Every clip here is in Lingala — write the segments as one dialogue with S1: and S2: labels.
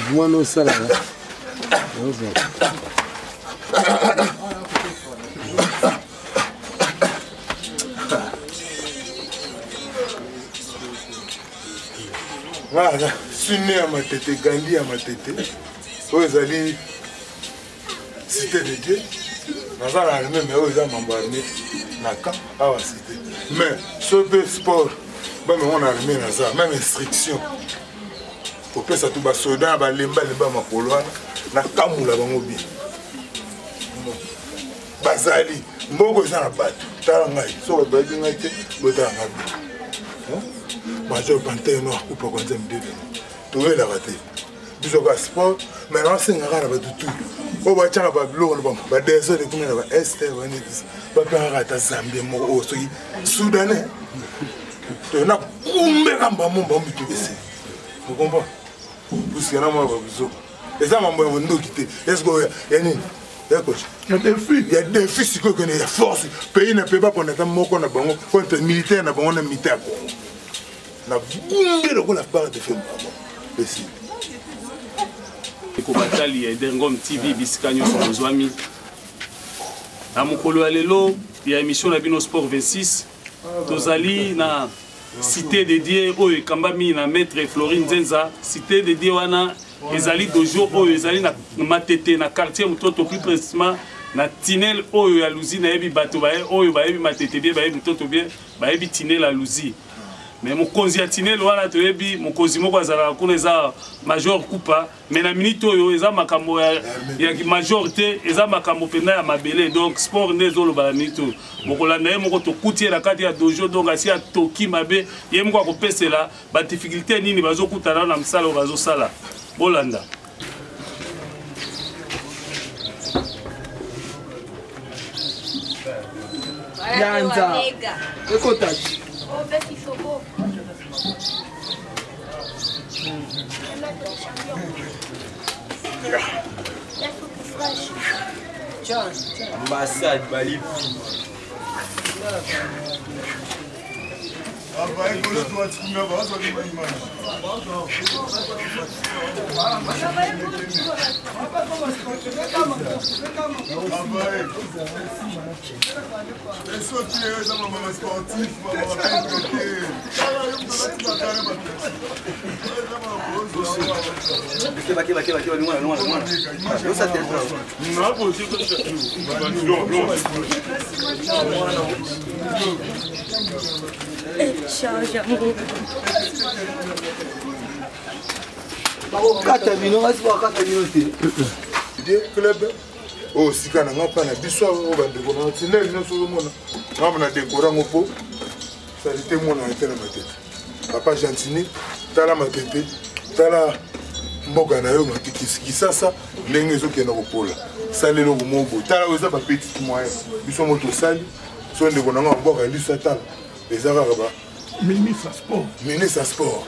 S1: moi non ça là.
S2: Voilà, je suis né à ma tête, Gandhi à ma tête. Vous allez cité de Dieu. Dans l'armée, mais vous allez m'embarquer dans le camp à la cité. Mais ce sport, même on a armé dans ça, même instruction. Pour que ça tout bas soldat, bah lemba ma poloa, na kamula bango bien. Bazali, mboko za na bato, tala ngai, so ba bi ngai te, bota ngai. Major Pantin no akupa kwanza mdede. Towe la raté. Biso ka sport, mais non c'est ngara na ba tutu. O ba changa ba bloko ba ba desert de kuna ba este ba ni ba pa rata Zambie mo o so Soudanais. To na kumbe kamba mo ba mutu bese. Vous comprenez? Parce que là moi ba biso. Et ça mambo ya ndo kité. Est-ce que yani il y a des filles. Il y a des filles qui connaissent la force. Le pays ne peut pas prendre un mot qu'on a contre militaire, on a un militaire. On a bombé la part de femmes. Merci.
S3: Kobatali ya Dengom TV Biskanyo sur nos amis. Na mokolo alelo ya émission na bino sport 26. Tozali na cité dédiée au Kambami na maître Florine Zenza, cité dédiée wana ezali dojo oyo ezali na matete na quartier mutoto plus précisément na Tinel oyo ya Luzi na yebi bato bae oyo baebi matete bien baebi mutoto bien baebi Tinel la Luzi. Mais mon konzi ya Tinel wana to yebi mon konzi moko azala kuna eza major Kupa mais na minute oyo eza makambo ya major te eza makambo pena ya mabele donc sport nezo lo bala minute mokolanda ye moko to kutie na kati ya dojo donc asi ya toki mabe ye moko akopesela ba difficulté nini bazokutana na msala bazo sala bolanda.
S4: Yanza. Ekotaji.
S1: Ambassade Bali.
S4: Change amour.
S2: Club oh sikana ngapa na biso o bandeko na Tinel na solo mona ngapa na décorer ngopo salité mona était na matete papa Gentini tala matete tala mboka na yo makikisi sasa ndenge ezokenda kopola salelo mobo tala oza ba petit moyen biso moto sali so ndeko na ngapa mboka liso tala ezaka ba ministre sport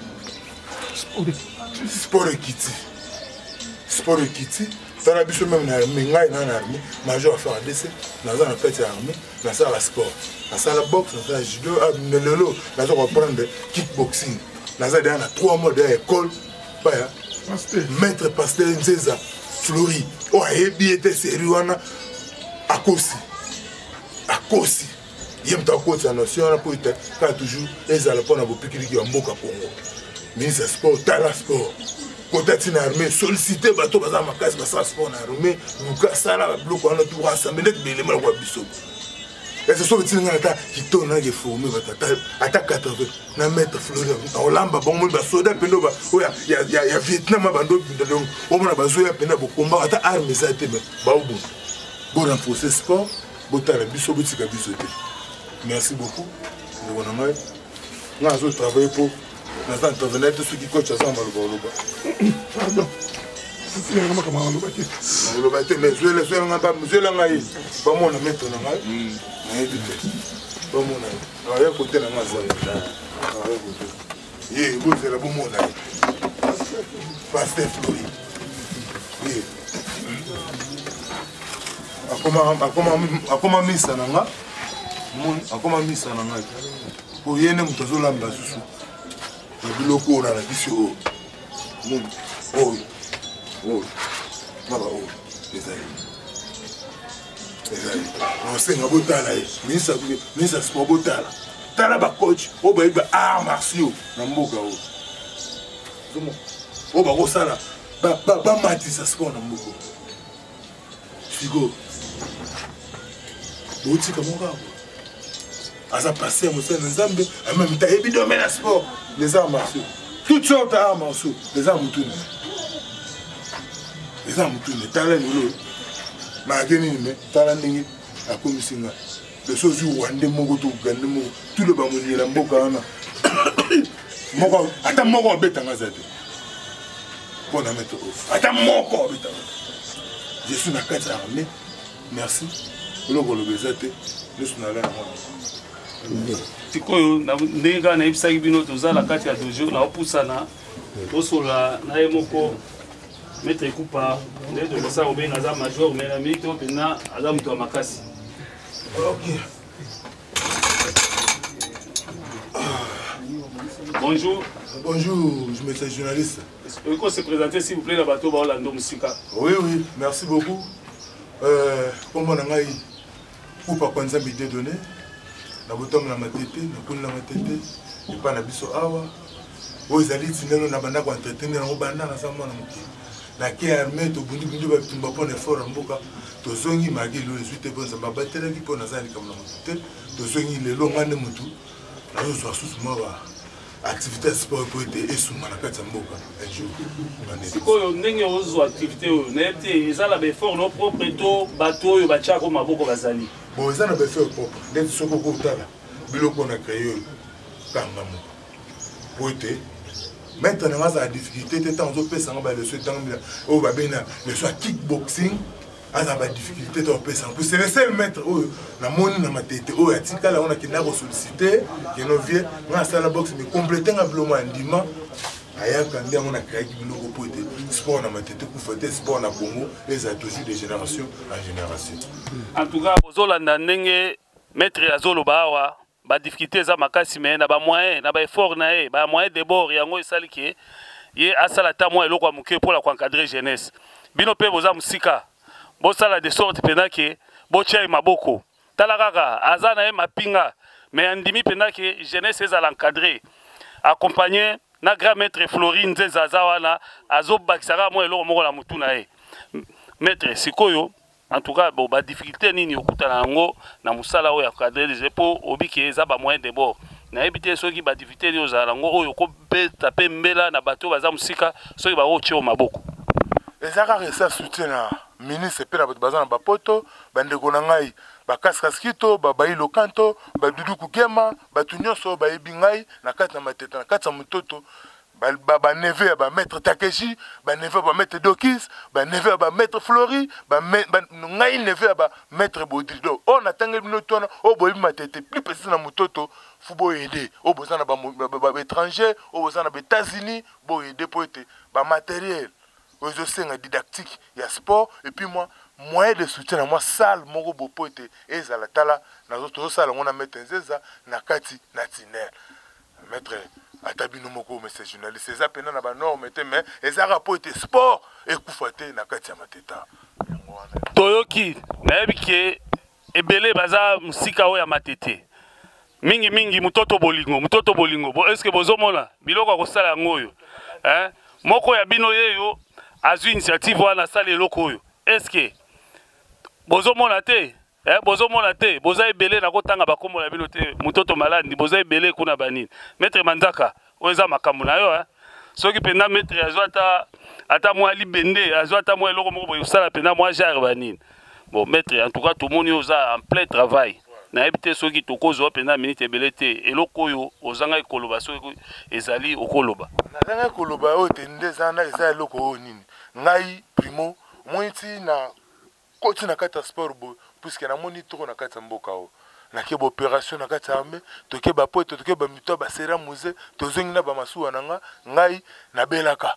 S2: sport ekiti sport ekiti tala biso même na ngai na armée major faire ADC na za na fête armée na ça la sport na ça la boxe na ça judo lelo na za reprendre kickboxing na za dans 3 mois d'école pa ya maître pasteur Nzeza Flori o ayebi était sérieux wana akosi yem ta ko ta notion na pour être ka toujours ezala pona bopikiki ya mboka Congo ministre sport tala sport côté na armée solliciter bato baza makasi basa sport na armée luka sala bloc wana tout rassembler net belema kwa biso et ce sont petits ngata qui tourne na formé batata ata 80 na maître Florent olamba bongo ba soda pendo ba oya ya Vietnam bando donc o mona bazoya penda bo combat ata armée ça te ba obu bon renforcer sport botala biso botika biso te. Merci beaucoup. Nous avons travaillé pour nous intervenir tous ceux qui coachent ensemble le Boloba. Pardon. Mais je vais les faire un peu. Je vais les faire pas mon mettre en mal. Pas mon ami. Rien côté la masse. Yeah, vous c'est la bonne mon ami. Pasteur Flori. Comment misa nanga? Akoma misa na ngai po yene mutu azolamba susu na biloko na biso Oh, oh, mama, oh, désolé. Désolé. On sait que vous avez ministre sport botala. Tala ba coach, oh ba iba arts martiaux na mboka oh. Zomo. Oh ba kosala ba matisa sport na mboka. Figo. Boti comme on va. Asa passé à Moussa Nzambe, en même temps, et puis domaine à sport, les arts martiaux. Toutes sortes d'arts martiaux, les arts moutounes. Les arts moutounes, talent ou Mageni, talent n'ingi, à Komisinga. Les choses où on est mogoto, gande mogo, tout le bamoni, la mboka, mogo, attends, mogo, bêta, ngazade. Bon, à mettre off. Attends, mogo, bêta. Je suis dans 4 armées, merci. Nous sommes là.
S3: Tikoyo ndenge kaka nayebisaki bino tozala kati ya dojo naopusana tosola na ye moko maître ekupa nde tokosala kobenga aza major mais na minute oyo mpena aza moto ya makasi. Bonjour.
S2: Bonjour, je me suis journaliste.
S3: Vous pouvez se présenter s'il vous plaît na bato baolanda mosika.
S2: Oui, oui, merci beaucoup. Comment on a eu pour pas qu'on ait donné. Na botom na matete, na poni na matete, et pas na biso awa. Aux alites nelo na banda ko entretenir na banda na sama na muki. Na ki armée to bundi bundi ba tumba pona fort mboka. To zongi magi lo suite bon samba batela ki pona zali comme na matete. To zongi lelo ngane mutu. Na yo so susu mawa. Activité sport pour être esuma na kati mboka un jour.
S3: Sikoyo ndenge ozo activité oyo na ete ezala ba effort no propre to bato oyo bacha ko maboko bazali.
S2: Bon, ça n'a pas fait propre. Dès que ce qu'on a biloko na créé kangamo. Pour être maintenant la difficulté c'est tant que ça va le souhait tant oh ba bena le soit kickboxing a la difficulté de pesa. Pour c'est le seul maître oh na moni na matete oh atika là on a qui n'a sollicité qui nous vient on ça la boxe mais compléter un bloc ndima aya kandi on a créé biloko pour être sport na matete pour faire sport na Congo les a toujours de génération en génération.
S3: En tout cas bozolanda ndenge maître azoloba awa ba difficulté za makasi mais na ba moyen na ba effort na e ba moyen de bord yango esali ke ye asala ta mo eloko amuke pour la encadrer jeunesse bino pe boza musika bosala de sorte pena ke botia maboko tala kaka azana e mapinga mais andimi pena ke jeunesse ezala encadrer accompagner na grand maître Florine Nzeza wana azobakisaka mo eloko moko la mutu na e maître sikoyo. En tout cas, bon, bah difficulté nini okutana ngo na musala oyo akadre des épaules obiki eza ba moyen de bord. Na ebité soki ba difficulté ni ozala ngo oyo ko beta pe mbela na bato baza musika soki ba ochi o maboko.
S2: Ezaka resa soutien na ministre pe na bato baza na bapoto bandeko na ngai ba kaskito ba bailo kanto ba dudu kugema ba tunyoso ba ebingai na kati na mateta na kati ya mutoto. Ba neve ba maître Takeshi, ba neve ba maître Dokis, ba neve ba maître Flori, ba ngai neve ba maître Bodrido. On attend bino tona, o boyi matete plus petit na mutoto, fu bo aider. O bozana ba étranger, o bozana ba États-Unis, bo aider pour être ba matériel. Ozo senga didactique, il y a sport et puis moi moyen de soutien à moi salle moko bo pour être ezala tala na zo sala ngona mettre nzeza na kati na tiner. Maître atabino moko monsieur journaliste c'est ça pena na ba norme mais eza rapport était sport et kufate na kati ya mateta
S3: toyoki na ebike ebele baza musika oya matete mingi mutoto bolingo bo est-ce que bozomona biloko akosala ngoyo hein moko ya bino yeyo azu initiative wana sala eloko oyo est-ce que bozomona te bozomona te boza ebele na kotanga bakombo na bino te mutoto malandi boza ebele kuna banini maître Manzaka oza makambo na yo soki pena maître azwata ata mwa libende azwata mwa eloko moko boyo sala pena mwa jar banini bon maître en tout cas tout monde oza en plein travail na ebité soki tokozwa pena minute ebele te eloko oyo ozanga ekoloba soki ezali okoloba
S2: nazanga ekoloba oyo te ndezana eza eloko oyo nini ngai primo mwiti na koti na kati ya sport bo puisque na moni toko na kati ya mboka o na ke opération na kati ya armée toke ba pote toke ba mito ba sera musée tozongi na ba masuwa nanga ngai na belaka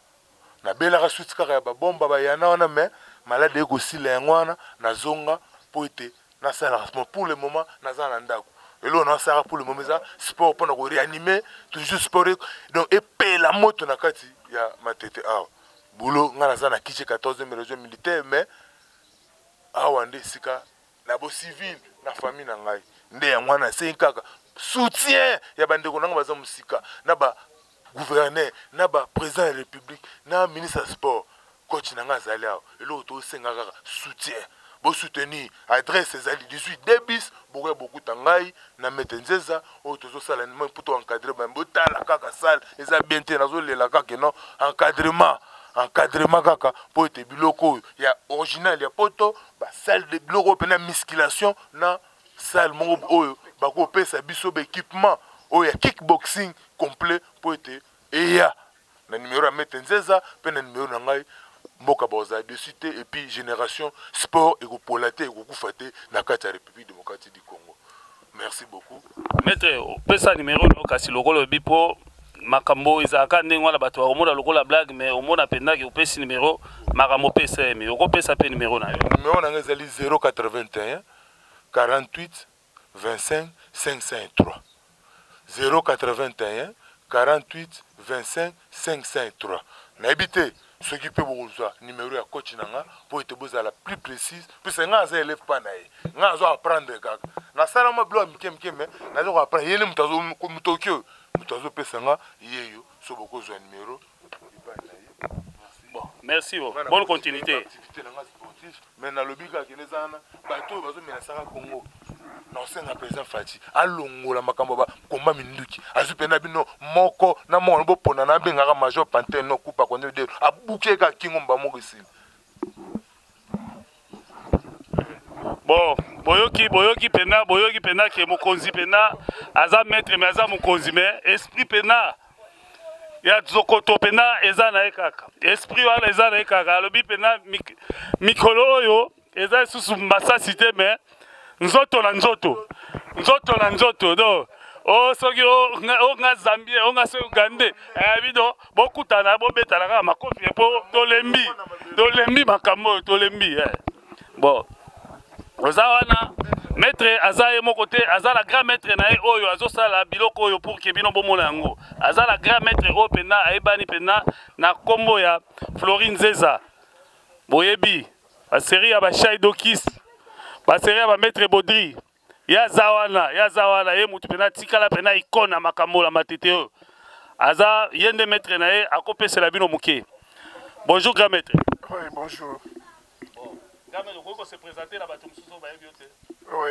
S2: suite kaka ya ba bomba ba yana wana mais malade eko sila yangwana na zonga pote na sala pour le moment na za na ndako elo na sala pour le moment ça sport pour na réanimer toujours sport donc epela moto na kati ya matete a aza na kiche 14e région militaire mais awa nde sika na bo civil na famille na ngai nde yango wana se kaka soutien ya bandeko nanga baza musika na ba gouverneur na ba président de la république na ministre de sport coach nanga azali awa eloko tosenga kaka soutien bo soutenir adresse ezali 18 debis bokoya bokuta ngai na mete nzeza oyo tozosala nima mpo to encadre botala kaka sale eza bien te nazolela kaka non encadrement kaka po ete biloko oyo ya original ya poto basale de biloko oyo mpena musculation na sale moko oyo bakopesa biso baéquipement oyo ya kickboxing complet po ete eya na numéro ya mete nzeza mpe na numéro na ngai mboka baza de cité et puis génération sport et popolate et kokufate na kati ya République démocratique du Congo. Merci beaucoup.
S3: Maître, pesa numéro no kasi lokolo bipo makambo izaka ndenge wana bato bakomona lokola blague mais omona pendaki opesi numéro makambo pesa mais okopesa pe numéro na yo.
S2: Numéro na ngezali 081 48 25 553 081 48 25 553 na habité ce qui peut vous numéro à coach nanga pour être la plus précise puis c'est nga za élève pas naé nga zo apprendre kaka na sala ma blo mike mais na zo apprendre yele mutazo mutokyo mutazo pesa nga yeyo so boko zo numéro.
S3: Bon merci bonne continuité
S2: mais na lobi ka kelezana bato bazo mena saka Congo non c'est un président Fati alongola makambo ba komba minduki azupena bino moko na mona bo pona na bengaka major pantel no kupa konde de abuke ka kingomba moko ici.
S3: Bon boyoki pena ke mokonzi pena aza maître mais aza mokonzi mais esprit pena ya zokoto pena eza na ekaka esprit wana eza na ekaka alobi pena mikolo oyo eza susu mbasa cité mais nzoto na nzoto do o soki o nga Zambie o nga Uganda bido bokutana bobetana kaka makofi po tolembi makambo tolembi bon oza wana maître aza ye moko te aza la grand maître na ye oyo azosala biloko oyo pour ke bino bomona yango aza la grand maître oyo pena ayebani pena na kombo ya Florine Zeza boyebi basérie ya bashai dokis basérie ya maître Baudry ya zawana ye mutu pena tikala pena ikona makambo la matete oyo aza yende maître na ye akopesela bino moke. Bonjour grand maître.
S5: Oui, bonjour.
S3: On se présenter là-bas,
S5: oui.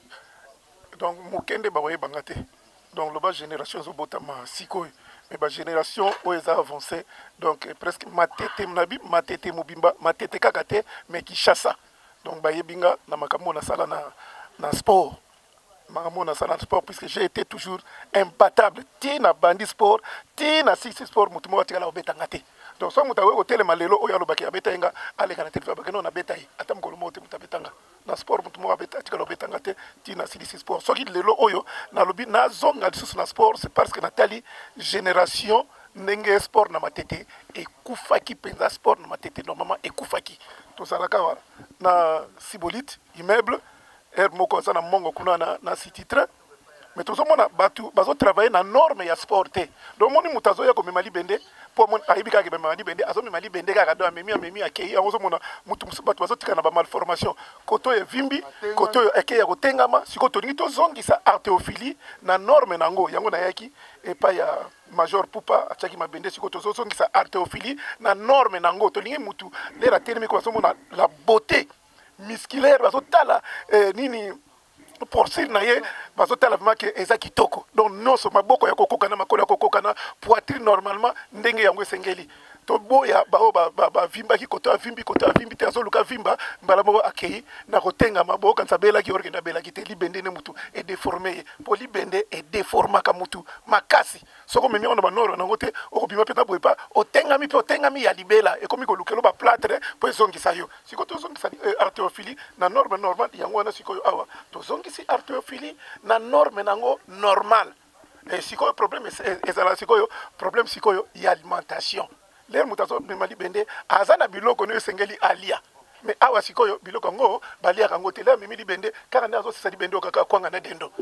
S5: Donc, Mukende Bawaye Bangate. Donc, la génération Zobotama Sikoy. Mais la génération où ils ont avancé, donc presque Matete Mnabi, Matete Mubimba, Matete Kakate, mais qui chasse. Donc, Baye Binga, Namakamo Nasala na sport. Makambo Nasala na sport, puisque j'ai été toujours imbattable. Tina Bandi Sport, Tina Six Sport, Mutumo Tigala Obetangate. Donc, ça, mutawe hotel malelo oya lobaki abeta inga ale kana telefa bakeno na beta yi atam ko mote mutabetanga na sport mutumo abeta tikalo betanga te tina CDC sport so ki lelo oyo na lobi na zonga lisusu na sport c'est parce que Nathalie génération ndenge sport na matete et kufaki penza sport na matete normalement et kufaki to salaka wala na Sibolite immeuble moko za na mongo kuna na city train. Mais tout le monde a travaillé dans la norme et sport. Donc, mon mutazo ya comme mali bende pour mon aibika ke mali bende azo mali bende ka kado memi akei azo mona mutu musabatu azo tika na ba malformation koto ya vimbi koto ya akei ya kotengama siko to ngi to zongi sa artéophilie na norme nango yango na yaki et pas ya major pupa achaki mabende siko to zongi sa artéophilie na norme nango to lingi mutu lera termi ko azo mona la beauté musculaire azo tala nini porcine na ye bazotala vraiment que eza kitoko donc non so maboko ya kokoka na makolo ya kokoka na poitrine normalement ndenge yango esengeli to boya bao ba vimba ki koto avimbi te azoluka vimba mbala moko akei na kotenga maboko kanza bela ki orgenda bela ki te libende ne mutu et déformé po libende et déforma ka mutu makasi soko memi ona ba noro na ngote okobima peta boepa otengami ya libela e komi ko lukelo ba plâtre po ezongisa yo siko to zongisa artéophilie na norme normal yango wana siko yo awa to zongisi artéophilie na norme nango normal et siko problème ezala siko yo problème siko yo ya alimentation. Les mutazo mali bende azana biloko no sengeli alia mais awa sikoyo biloko ngo balia kango te la mimi bende car na zo sali bende okaka kwanga na dendo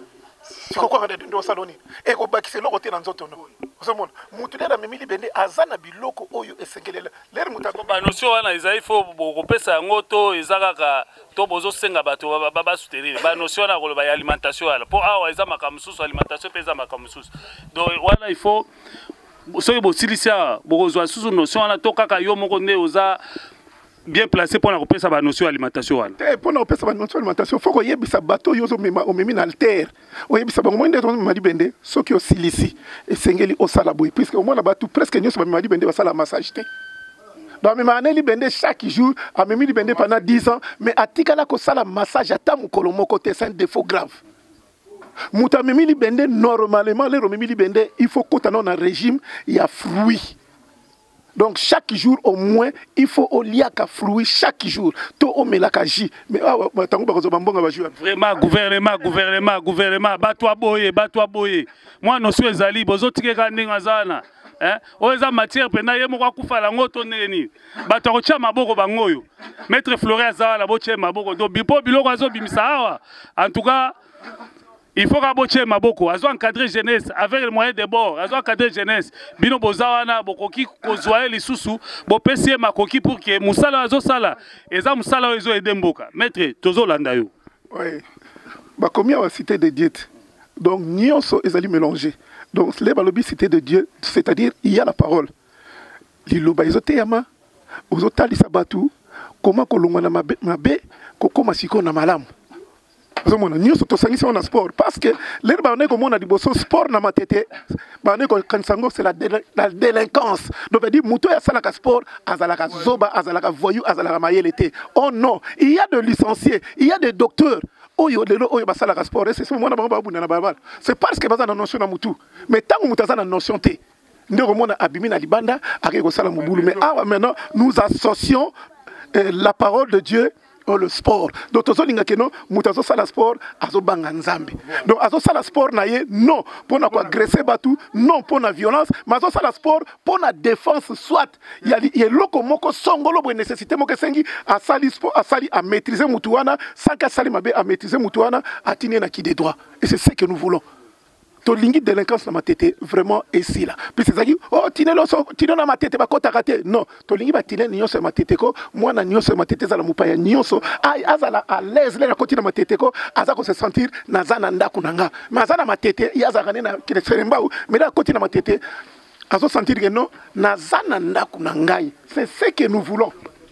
S5: sikokoka de osaloni ekobakisa eloko te na nzoto no ozomona mutu lera amemi libende aza na biloko oyo esengelela lere mutu
S3: banotion wana ezali fo bokopesa yango to eza kaka to bozosenga bato basoutenir banotion wana koloba ya alimentation wana mpo awa eza makambo mosusu alimentation mpe eza makambo mosusu donc wana il faut soki bosilisi awa bokozwa susu notion wana to kaka yo moko nde oza bien placé pour la repérer sa notion alimentation.
S5: Pour la repérer sa notion alimentation, faut qu'il y ait des bateaux, ils ont mis dans le terre. Oui, ça va au moins d'être m'a dit bende, ceux qui ont silici et sengeli au salaboui, puisque au moins là-bas tout presque nous sommes m'a dit bende va ça la massage. Donc même année li bende chaque jour, a même li bende pendant 10 ans, mais à tikala ko ça la massage à tam kolomo côté c'est un défaut grave. Mouta même li bende normalement les même li bende, il faut qu'on dans un régime, il y a fruits. Donc chaque jour au moins il faut au liaka fruit chaque jour to o melaka ji mais tango bakozo bambonga ba jouer
S3: vraiment gouvernement batwa boye moi no so ezali bozo tikeka ndinga zana o eza matière pena ye moko akufa la ngoto ndeni bato ko tia maboko bangoyo maître Florent azala bo tia maboko do bipo biloko azo bimisa awa en tout cas il faut que maboko azo encadrer jeunesse avec les moyens de bord azo encadrer jeunesse bino bozawana bokoki kozwaye lisusu bopesi makoki pour que musala azo sala eza musala ezo edemboka maître tozo landa yo
S5: oui ba combien va cité de diète donc nyonso ezali mélangé donc les balobi cité de Dieu c'est-à-dire il y a la parole liloba ezoteyama ozotalisa batu comment kolongwana mabe kokoma siko na malamu. Nous sommes en sport parce que les gens sport na matete c'est la délinquance donc veut dire muto ya salaka sport azalaka zoba azalaka voyou azalaka mayelete oh non il y a de licenciés il y a des docteurs oyo lelo oyo basalaka sport c'est ce moment na babuna na babal c'est parce que baza na notion na mutu mais tant que mutaza na notion te ndeko mona abimi na libanda akeko sala mobulu mais maintenant nous associons la parole de Dieu le sport. Donc, tout ça, mutazo sala sport, azo banga nzambe. Donc, azo sala sport na ye, non, pour na agresser batu, non, pour na violence, mais azo sala sport, pour na défense, soit, il y a loko moko songolo, pour nécessité, moko sengi, a sali sport, a sali, à maîtriser mutuana, sans qu'à sali mabe, à maîtriser mutuana, à tenir na qui des droits. Et c'est ce que nous voulons. To lingi délinquance na matete vraiment ici là puis c'est ça qui oh tine na matete ba kota raté non to lingi ba tine nyonso matete ko moi na nyonso matete za la mupaya nyonso ai azala à l'aise là koti na matete ko aza ko se sentir na zana ndaku nanga mais azana matete yaza kana na kile seremba mais là koti na matete azo sentir que non na zana ndaku nangai c'est ce que nous voulons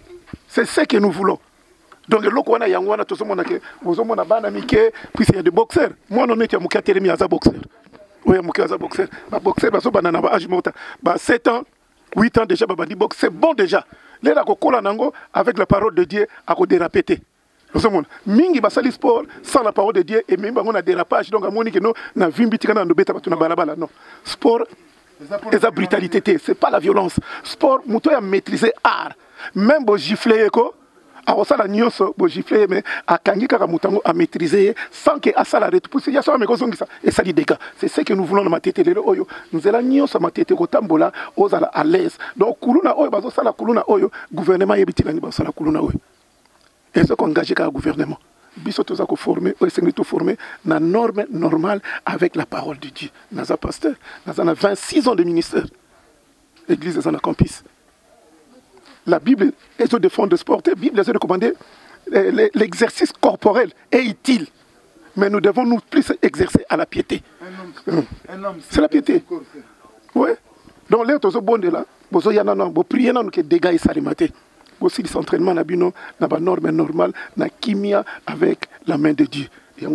S5: donc le loko wana yango wana to somona ke bozomona bana mike puis il y a des boxeurs moi non était muka teremi aza boxeur oui muka aza boxeur ba boxeur baso banana ba âge mota ba 7 ans 8 ans déjà ba bandi boxe c'est bon déjà les la kokola nango avec la parole de Dieu à ko déraper bozomona mingi basali sport sans la parole de Dieu et même bango na dérapage donc amoni ke no na vimbi tika na ndobeta batu na balabala non sport eza brutalité c'est pas la violence sport muto ya maîtriser art même bo gifler ko alors ça la nyonso bo gifler mais akangi kaka mutango à maîtriser sans que asala retu pour ya so me kozongi ça et ça dit dégâts c'est ce que nous voulons na matete lelo oyo nous ela nyonso matete ko tambola ozala à l'aise donc kuluna oyo bazo sala kuluna oyo gouvernement yebitika ni basala kuluna oyo et ce qu'engagé ka gouvernement biso toza ko former o sengi to former na norme normale avec la parole de Dieu naza pasteur naza na 26 ans de ministère église dans la campus. La Bible est au défend de sport. La Bible est recommandée. L'exercice corporel est utile. Mais nous devons nous plus exercer à la piété. C'est la piété. Oui. Donc là, tout bon de là. Vous avez un prier dans que dégâts et salimate. Aussi l'entraînement na bino na ba norme normale na kimia avec la main de Dieu.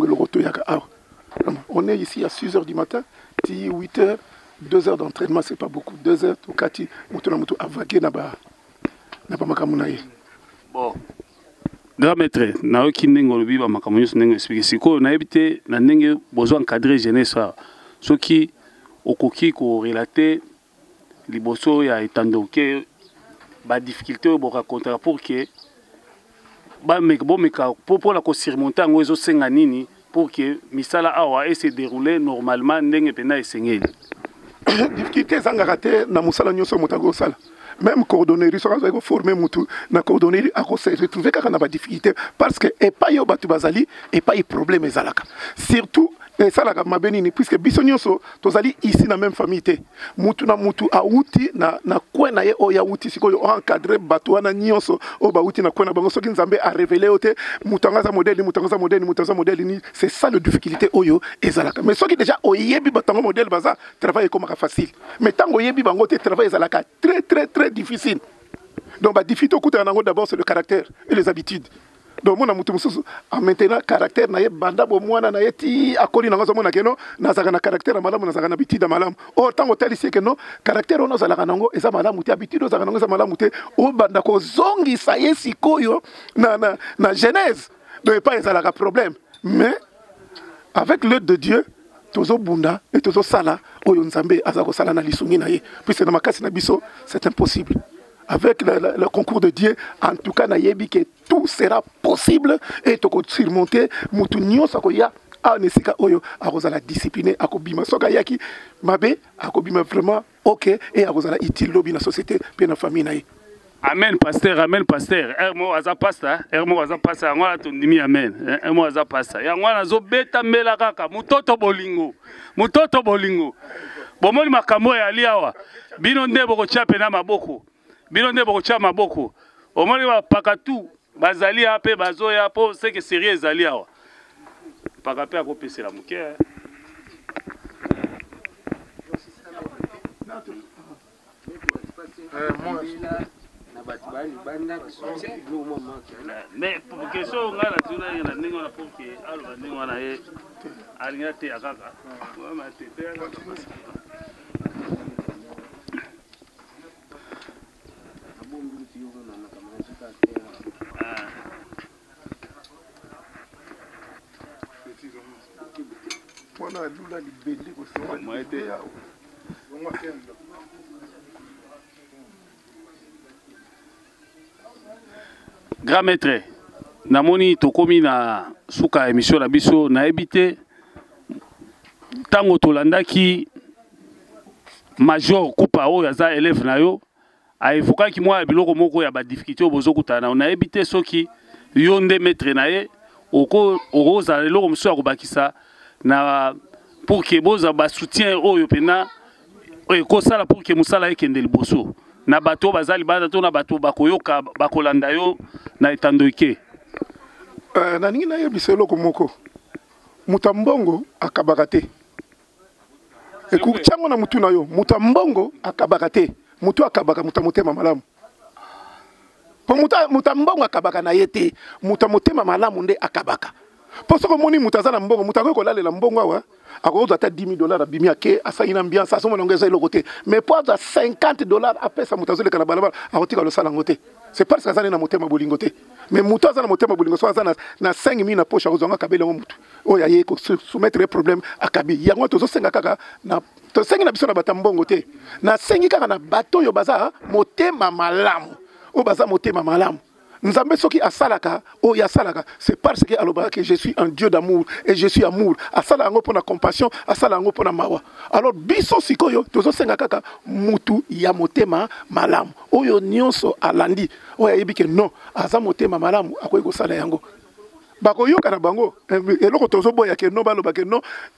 S5: On est ici à 6 h du matin, 8 h, 2 h d'entraînement, c'est pas beaucoup. 2 h, tout kati, mutu avagué na ba.
S3: Bon, grand maître, na oki ndenge lobi ba makambo nyonso ndenge expliquer siko na ebité na ndenge besoin encadrer jeunesse soki okoki ko relater liboso ya etando ke ba difficulté boka contre pour que ba meka pour la ko surmonter ngo ezo senga nini pour que misala awa et se dérouler normalement ndenge pena esengeli
S5: difficulté zanga raté na musala nyonso motago sala. Même coordonner, ça va former mutu na coordonner à se retrouver quand on a des difficultés parce que et pas yo batu bazali et pas y problème ezalaka. Surtout et ça la mabenini puisque biso nyonso tozali ici na même famille te mutu na mutu auti na coin na ye o ya uti sikoyo encadrer bato wana nyonso o ba uti na coin na bango soki nzambe a révéler ote mutanga za modèle ni c'est ça le difficulté oyo ezalaka mais soki déjà oyebi batango modèle baza travail comme facile mais tango oyebi bango te travail ezalaka très difficile donc ba difficulté okuta nango d'abord c'est le caractère et les habitudes. Donc mon amutu mususu en maintenant caractère na ye banda bo mwana na yeti akoli na ngozo mona keno na zaka na caractère malamu na zaka na habitude malamu o tango tali sie keno caractère ono zalaka nango eza malamu te habitude zaka nango eza malamu te o banda ko zongi sa yesi koyo na genèse donc pas ezalaka problème mais avec l'aide de Dieu tozo bunda et tozo sala oyo nzambe azako sala na lisungi na ye puisque na makasi na biso c'est impossible. Avec le concours de Dieu, en tout cas, nayebi que tout sera possible et tu peux surmonter mutu nyonso koya anesika oyo akozala discipliné akobima soka yaki mabe akobima vraiment OK et akozala utile lobi na société pe na famille na ye.
S3: Amen pasteur, amen pasteur. Ermo aza pasta, ngwana tondimi amen. Ermo aza pasta. Ya ngwana zo beta mbela kaka mutoto bolingo. Bomoli makambo ya liawa. Bino ndebo ko chape na maboko. Bino nde bokotia maboko omoni bakatu bazali ape bazoya po c'est que sérieux ezali awa paka pe akopesela moke mais question nga na tuna na ndenge wana po ke aloba ndenge wana ye alinga te akaka Grand maître, namoni tokomi na suka émission na biso na ebité tango tolandaki major Kupa oyo aza élève na yo a évoqué ki moi biloko moko ya ba difficulté bozo kutana on a ebité soki yo nde maître na ye oko za lelo mso akobakisa na pour que boza ba soutien oyo pena ko sala pour que musala ekende liboso na bato bazali banda to na bato bakoyoka bakolanda yo na etandoike
S5: na ningi na yebisa eloko moko mutambongo akabaka te ekuchango na mutu na yo mutambongo akabaka te mutu akabaka mutamotema malamu po mutambongo akabaka na ye te mutamotema malamu nde akabaka po soko moni mutazana mbongo mutako kolalela mbongo awa akozo ata $10,000 abimi ake asali na ambiance asomo ngeza eloko te mais po za $50 apesa mutazo leka na balabala akotika losala ngote c'est parce que azana na motema bolingo te mais mutu azana motema bolingo so azana na 5,000 na poche akozanga kabela ngo mutu oya ye ko soumettre problème akabi yango tozo senga kaka na to sengi na biso na batambongo te na sengi kaka na bato yo baza motema malamu o baza motema malamu nzambe soki asalaka o ya salaka c'est parce que aloba que je suis un Dieu d'amour et je suis amour asala ngo pona compassion asala ngo pona mawa alors biso sikoyo tozo senga kaka mutu ya motema malamu oyo nyonso alandi oya yebike non aza motema malamu akoyi kosala yango bakoyoka na bango eloko tozo boya ke no baloba ke no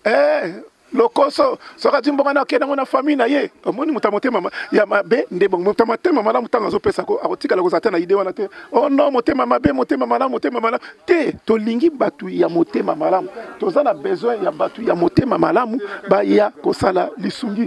S5: lokoso soka timbonga na kena na famille na ye omoni mutama ya mabe nde bongo mutama tema malamu tanga zo pesa ko akotika la kozata na ide wana te oh non motema mabe motema malamu te to lingi batu ya motema malamu tozana besoin ya batu ya motema malamu baya kosala lisungi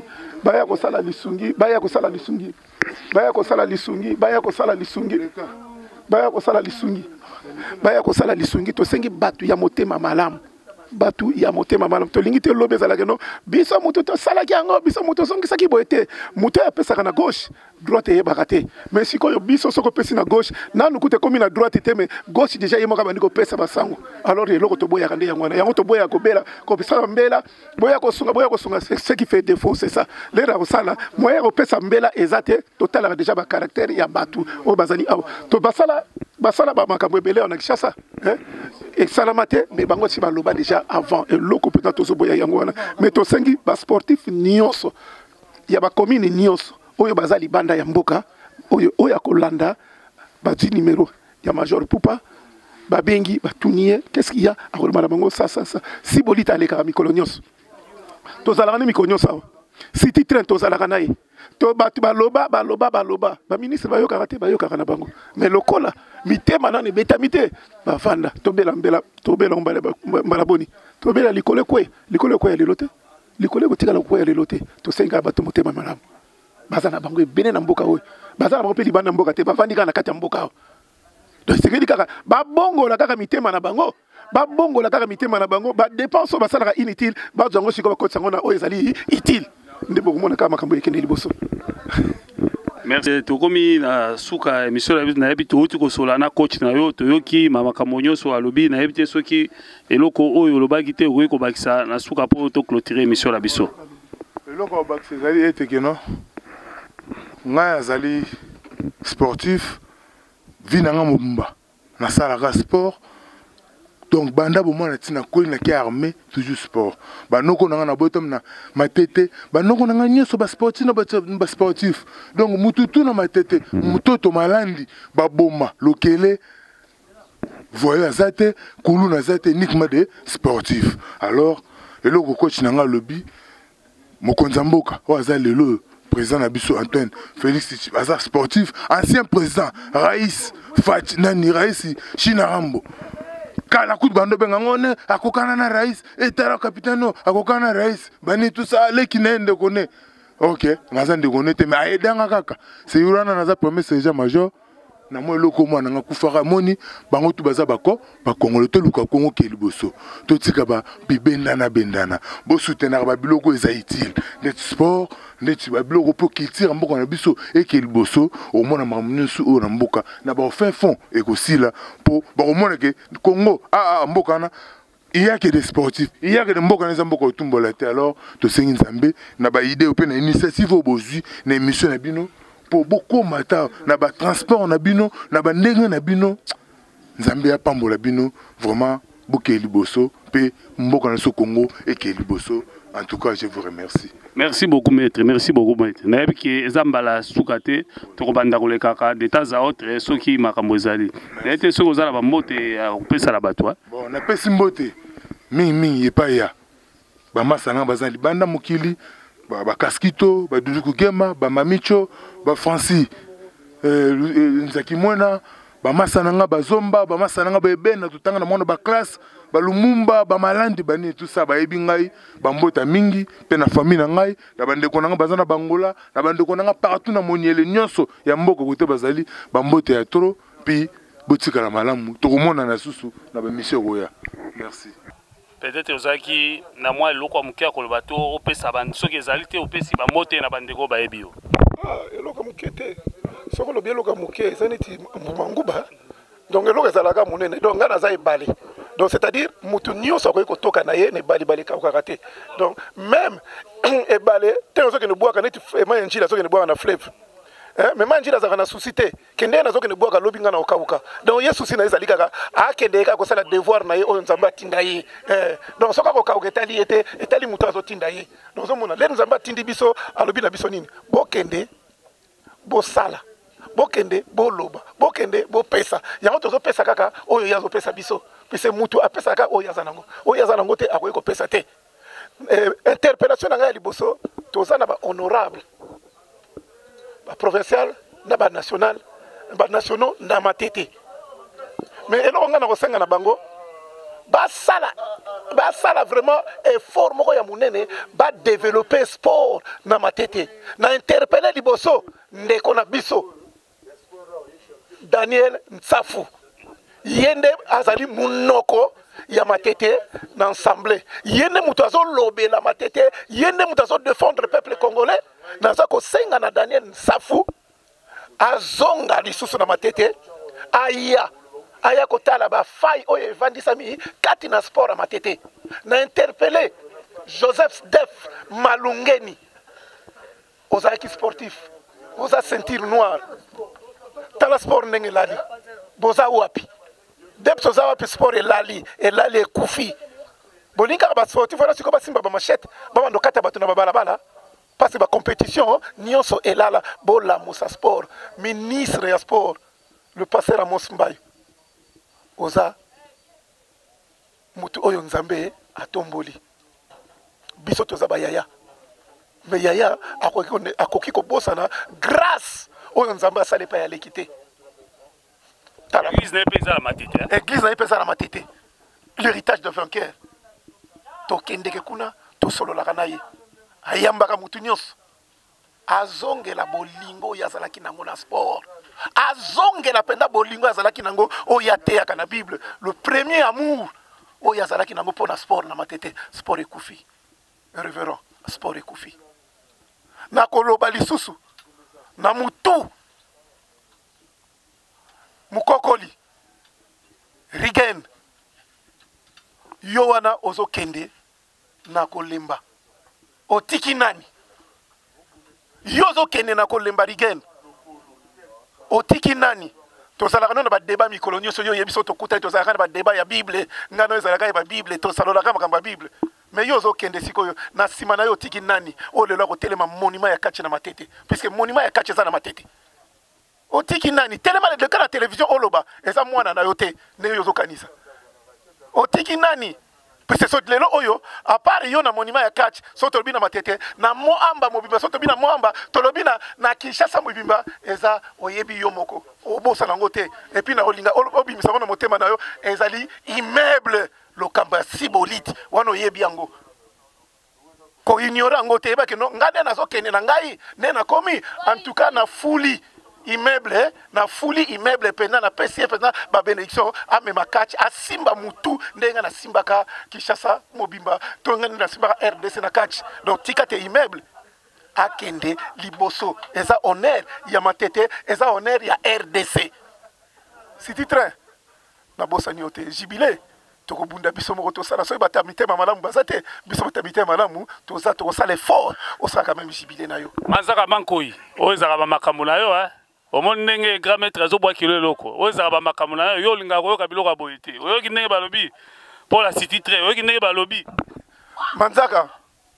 S5: to sengi batu ya motema malamu batu ya motema malamu to lingi te lobe zala keno biso mutu to sala kiango biso mutu songisa ki boete mutu ya pesa na gauche droite ye bakate mais sikoyo biso soko pesi na gauche na nukute komi na droite te mais gauche déjà yemo ka bandiko pesa basango alors eloko to boya kande yango to boya ko bela ko pesa mbela boya ko sunga ce qui fait défaut c'est ça lera ko sala moya ko pesa mbela ezate total déjà ba caractère ya batu o bazali aw to basala ba makambo ebele on a kishasa et salamate mais bango si baloba déjà avant et loko peut-être tozo boya yango wana mais to sengi ba sportif nyonso ya ba commune nyonso oyo bazali banda ya mboka oyo kolanda ba numéro ya major Pupa babengi batunie qu'est-ce qu'il y a akoloba na bango ça si bolita aleka mikolo nyonso tozalaka ni mikolo nyonso awa si titre tozalaka na ye to bato baloba baministre bayokaka te bayokaka na bango mais lokola mitema nano ebetami te bavanda tobela mbala boni tobela likolo ekwe ya lelo te likolo ekotikala kokwea lelo te tosengaka bato motema malamu baza na bango ebene na mboka oyo baza na bango mpe libanda mboka te bavandi kaka na kati ya mboka awa donc sekeli kaka babongola kaka mitema na bango badepense oyo basalaka inutile bazwa yango sikoyo bakotisa yango na oyo ezali utile nde bokomona kaka makambo ekende liboso.
S3: Merci. Tokomi na suka émission na yebi touti kosola na coach na yo toyoki makambo nyonso alobi na yebi te soki eloko oyo lobaki te okoki kobakisa na suka po to clôturer émission la biso.
S2: Eloko bakisa ezali ete keno ngai azali sportif vi na nga mobimba nasalaka sport donc banda bomona tina koli na ki armé toujours sport banoko nanga na botom na matete banoko nanga nyoso ba sportif na ba sportif donc mututu na matete mutoto malandi baboma lokele voyez azate kulu na zate uniquement de sportif alors eloko coach nanga lobby mokonza mboka o azali lelo président Nabiso Antoine Félix Aza sportif ancien président Raïs Fati Nani Raïs Chinarambo kala coup de bando bengangone akokana na Raïs etara capitaine akokana Raïs bani tout ça les qui n'ende connaît OK naza de connaître mais aidanga kaka c'est urana naza premier sergent major na mo eloko mwana nga kufaka moni bango tu baza bako ba kongolo to luka kongo ke liboso to tika ba bendana bo soutenir ba biloko eza utile net sport net ba biloko po culture mboka na biso e ke liboso au mona mamunusu o na mboka na ba fin fond e ko sila po ba mona ke Congo mboka na il y a que des sportifs il y a que des mboka na mboka otumbola te alors to sengi nzambe na ba idée ope na initiative obozui na émission na bino pour beaucoup matin na ba transport na bino na ba ndenge na bino nzambe ya pambola bino vraiment boke liboso pe mboka na so Congo et ke liboso en tout cas je vous remercie.
S3: Merci beaucoup maître, merci beaucoup maître. Na yebi ki ezambala sukate to kobanda kolekaka de temps à autre soki makambo ezali. Na ete soko zala ba mbote opesa la batwa.
S2: Bon na pesi mbote mingi yepa ya ba masanga bazali banda mokili ba Kaskito, ba Duduku Gema, ba Mamicho, ba Francis, Nzaki Mwena, ba Masananga, ba Zomba, ba Masananga, ba Ebena, tout tanga na mwana ba classe, ba Lumumba, ba Malandi, ba ni tout ça, ba Ebingai, ba Mbota Mingi, pe na famille na ngai, na bande konanga bazana Bangola, na bande konanga partout na moniele nyonso ya mboko kote bazali, ba Mbota ya tro, puis botika la malamu, to komona na susu na ba mission roya. Merci.
S3: Peut-être ozaki na mwa eloko mukia koloba to opesa bande soki ezali te opesi ba mote na bandeko ba ebio.
S5: Eloko mukia te. Soko lobi eloko mukia ezaniti manguba. Donc eloko ezalaka munene. Donc ngana za ebale. Donc c'est-à-dire mutu nyonso ko toka na ye ne bali ka te. Donc même ebale te soki ne boaka neti ema njila soki ne boaka na fleuve. Mais manjila za kana suscité kende na zoke ne boaka lobi ngana okauka donc yesu sina ezali kaka akende ka ko sala devoir na ye o nzamba tinda ye donc soka ko kauka etali mutu azo tinda ye donc zo mona le nzamba tindi biso alobi na biso nini bokende bo sala bokende bo loba bokende bo pesa yango tozo pesa kaka oyo yazo pesa biso pese mutu apesa kaka oyo yazanango te akoyi ko pesa te interpellation na ngai liboso toza na ba honorable provincial, na national, nationaux, na matete. Mais eloko nga na kosenga na bango ba sala vraiment effort moko ya munene ba développer sport na matete. Na interpeller liboso ndeko na biso Daniel Nsafu. Yende azali munoko ya matete na ensemble. Yende mutu azo lobe la matete, yende mutu azo défendre le peuple congolais. Naza ko senga na Daniel Nsafu azonga lisusu na matete aya kotala ba fai oyo evandisami kati na sport na matete na interpeller Joseph Def Malungeni ozaki sportif oza ceinture noire tala sport ndenge lali boza wapi Def oza wapi sport elali ekufi bolinga ba sportif wana siko basimba ba machette ba ndokata bato na balabala. Parce que la compétition, nyonso elala bola musa sport, ministre ya sport, le pasteur Amos Mbaye. oza mutu oyo nzambe atomboli biso toza bayaya mais yaya akoki kobosana grâce oyo nzambe asali epai ya leki te
S3: église na ye mpe eza na matete
S5: église na ye mpe eza na matete l'héritage de vainqueur tokendeke kuna tosololaka na ye ayambaka mutu nyonso azongela bolingo oyo azalaki nango na sport azongela mpenza bolingo oyo azalaki nango oyo ateyaka na bible le premier amour oyo azalaki nango mpo na sport na matete sport ekufi révérend sport ekufi nakoloba lisusu na mutu mukokoli rigen yo wana ozokende na kolemba otiki nani yo ozokende na kolemba rigen otiki nani tozalaka nano badeba mikolo nyonso yo oyebi so tokutani tozalaka na badeba ya bible ngano ezalaka ya babible tosalolaka makambo ya bible mais yo ozokende sikoyo na nsima na yo otiki nani oyo lelo akotelema monima ya kache na matete puisque monima ya kache eza na matete otiki nani telema leka na télévision oloba eza mwana na yo te nde yo ozokanisa otiki nani puisque so lelo oyo apart yo na monima ya kache so tolobi na matete na moamba mobimba so tolobi na moamba tolobi na kinshasa mobimba eza oyebi yo moko obosana yango te epuis na olinga obimisa ngo na motema na yo ezali immeuble lokamba sibolite wana oyebi yango koignore yango te yebaki no ngai nde nazokende na ngai nde nakomi en tout cas na fuli immeuble na fuli immeuble mpenza na pesi ye mpenza babénédiction amema kachi asimba mutu ndenge nasimbaka kinshasa mobimba to ngai nasimbaka rdc na kachi donc tika te immeuble akende liboso eza honneur ya matete eza honneur ya rdc siti train nabosani yo te jibile tokobunda biso moko tosala soki bato ya mitema malamu baza te biso bato ya mitema malamu toza tokosala effort osalaka meme jibile na yo
S3: manzaka mankoi oyo ezalaka bamakambo na yo omoni ndenge grand maître azobwakilo eloko oyo ezalaka bamakambo na yo yo olingaka koyoka biloko ya boye te oyoki ndenge balobi mpo la city tre oyoki ndenge balobi
S5: manzaka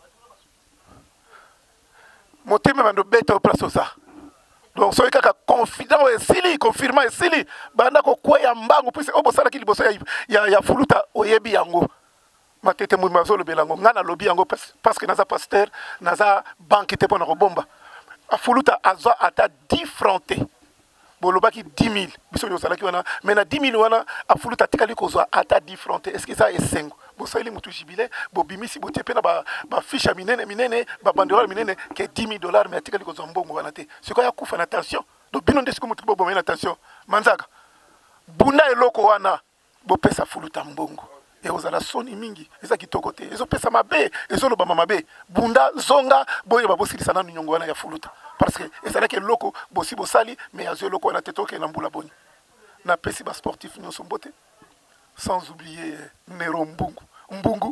S5: motema bando beta o place oza donc soki kaka confident esili confirmant esili banda kokweya mbangu puise oyo bosalaki liboso ya fuluta oyebi yango matete mobimba azolobela yango ngai nalobi yango parce que naza pasteur naza banke te mpo na kobomba afuluta azwa ata 10 francs te bolobaki 10 000 biso nyo osalaki wana mais na 10 000 wana afuluta atikali kozwa ata 10 francs te est ce que eza esengo bosaleli mutu jibile bobimisi botie mpe na bafiche ya minene babanderole minene ke 10 000 $ mais atikali kozwa mbongo wana te sikoyo akufa na tension donc bino nde sikoyo mutu bobomai na tension manzaka bunda eloko wana bopesa fuluta mbongo ekozala soni mingi eza kitoko te ezopesa mabe ezolobama mabe bunda zonga boyeba bosilisa nanu nyongo wana ya fuluta parce que ezalaki eloko bosi bosali mais azwi eloko wana te tokende na mbula boni napesi basportif nyonso mbote sans oublier Nero Mbungu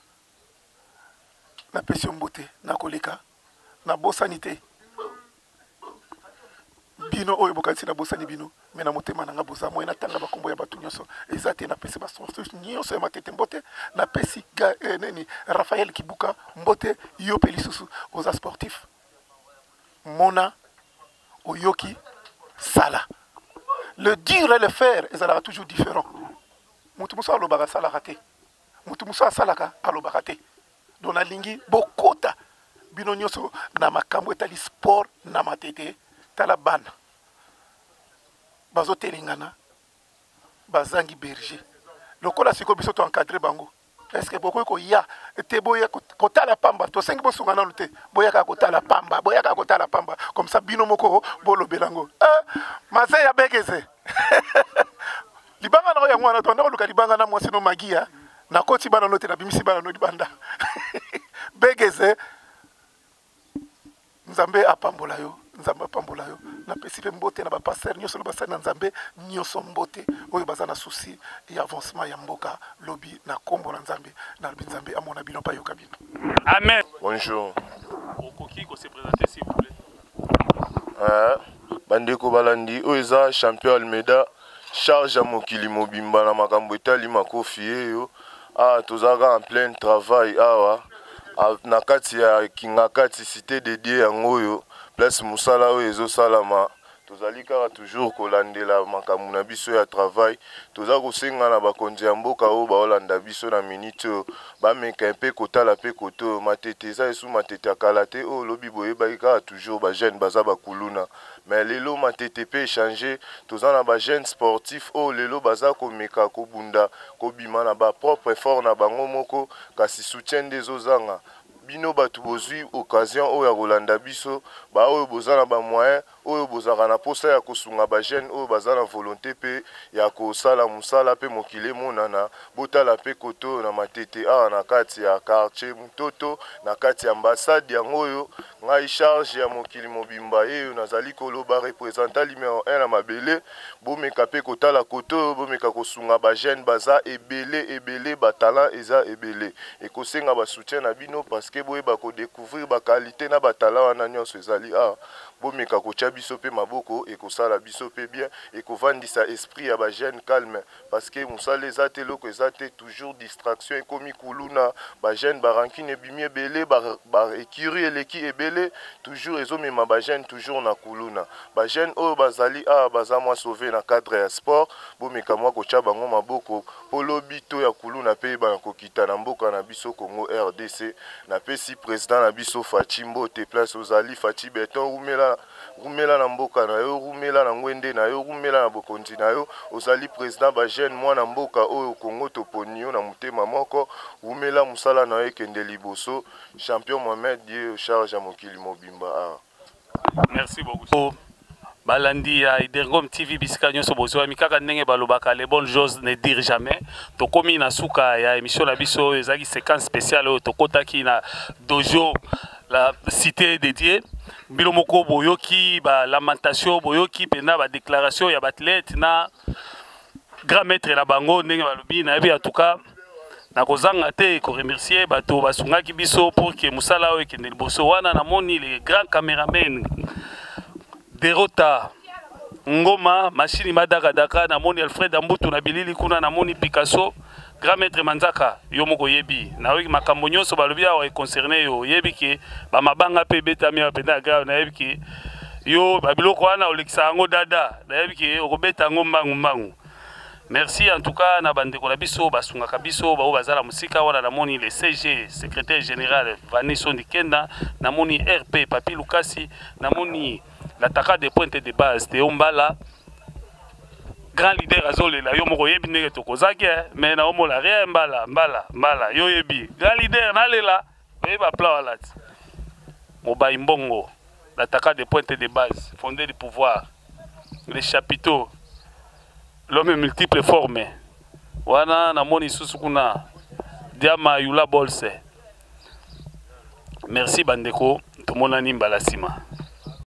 S5: napesi yo mbote nakoleka nabosani te bino oyo bokanisi na bosani bino me na motema nanga boza moye natanga bakombo ya bato nyonso eza te napesi basportif nyonso ya matete mbote napesi neni Raphaël Kibuka mbote yo mpe lisusu oza sportif mona oyoki sala le dire et le faire ezalaka toujours différent mutu mosusu alobaka asalaka te mutu mosusu asalaka alobaka te don nalingi bokota bino nyonso na makambo etali sport na matete tala bana bazotelingana bazangi berger lokola sikoyo biso toencadre bango est-ce que bokoki koya te boya kotala pamba tosengi bosunga nano te boyaka kotala pamba comme ça bino moko bolobela yango mase ya bekese libanga na oyo yango wana tonda koluka libanga na mwasi no magia nakoti bana no te nabimisi bana no libanda bekese nzambe apambola yo napesi mpe mbote na bapaster nyonso na basali na nzambe nyonso mbote oyo baza na souci ya avancement ya mboka lobi na kombo na nzambe nalobi nzambe amona bino mpe ayoka bino
S3: amen.
S6: Bonjour.
S3: Okoki ko se présenter s'il vous plaît.
S6: Bandeko balandi oyo eza champion Almeida charge ya mokili mobimba na makambo etali makofi eyo tozalaka en plein travail awa na kati ya Kingakati cité dédiée yango oyo place musala oyo ezosalama tozali kaka toujours kolandela makambo na biso ya travail toza kosenga na bakonzi ya mboka oyo baolanda biso na minute oyo bameka mpe kotala mpe kote oyo matete eza esu matete ya kala te oyo lobi boyebaki kaka toujours bajeune baza bakuluna mais lelo matete mpe échange toza na bajeune sportif oyo lelo baza komeka kobunda kobima na bapropre effort na bango moko kasi soutien nde ezozanga bino batu bozwi occasion oyo ya kolanda biso ba oyo boza na ba moyen oyo bozaka na posa ya kosunga ba jeune oyo baza na volonté pe ya kosala musala pe mokile monana botala pe koto na matete na kati ya quartier Mutoto na kati ya ambassade yango oyo ngai charge ya mokili mobimba eyo nazali koloba representant numéro 1 na mabele bomeka pe kotala koto bomeka kosunga ba jeune baza ebele ba talent eza ebele ekosenga ba soutien na bino parce que boye ba ko découvrir ba qualité na ba talent wana nyonso ezali bomeka kotia biso pe maboko ekosala biso pe bien ekovandisa esprit ya ba jeune calme parce que musala eza te loko eza te toujours distraction ekomi kuluna ba jeune barankine ebimi ebele ba écurie eleki ebele toujours ezomema ba jeune toujours na kuluna ba jeune oyo bazali baza mwa sauver na cadre ya sport bomeka mwa kotia bango maboko polobi to ya kuluna pe bana kokita na mboka na biso Congo RDC na pesi président na biso Fachi Mbote place ozali Fachi Beton rumela na mboka na yo rumela na ngwende na yo rumela na bokonzi na yo ozali président ba jeune mwana mboka oyo Congo toponi yo na mutema moko rumela musala na yo ekende liboso champion Mohamed die charge ya mokili mobimba
S3: Merci beaucoup. Balandi ya Idergom TV bisika nyonso bozwa mikaka ndenge balobaka les bonnes choses ne dire jamais tokomi na suka ya émission na biso ezaki séquence spéciale oyo tokotaki na dojo la cité dédiée bilo moko boyoki ba lamentation boyoki pena ba déclaration ya bathlète na grand maître la bango ndenge balobi na yebi en tout cas na kozanga te ko remercier bato basungaki biso pour que musala oyo ekende liboso wana na moni les grands caméramens Derota Ngoma machine madaka daka na moni Alfred Ambutu na bilili kuna na moni Picasso grand maître Manzaka yo moko yebi na wi makambo nyonso balobi awa concerné yo yebi ke ba mabanga pe betami apenda gra na yebi ke yo babiloko wana olekisa ngo dada na yebi ke okobeta ngo mbangu. Merci en tout cas na bandeko na biso basunga biso ba bazala musika wana na moni le CG secrétaire général Vanessa Ndikenda na moni RP Papi Lukasi na moni l'attaquant des pointes de base Théo Mbala grand leader azolela yo moko yebi ndenge tokozaki mais na omo la rien mbala yo yebi grand leader nalela yeba plan wala Mobai Mbongo l'attaquant des pointes de base fondé du pouvoir les chapiteaux l'homme multiple forme wana na moni susukuna Diama Yula Bolse merci bandeko tomonani mbala sima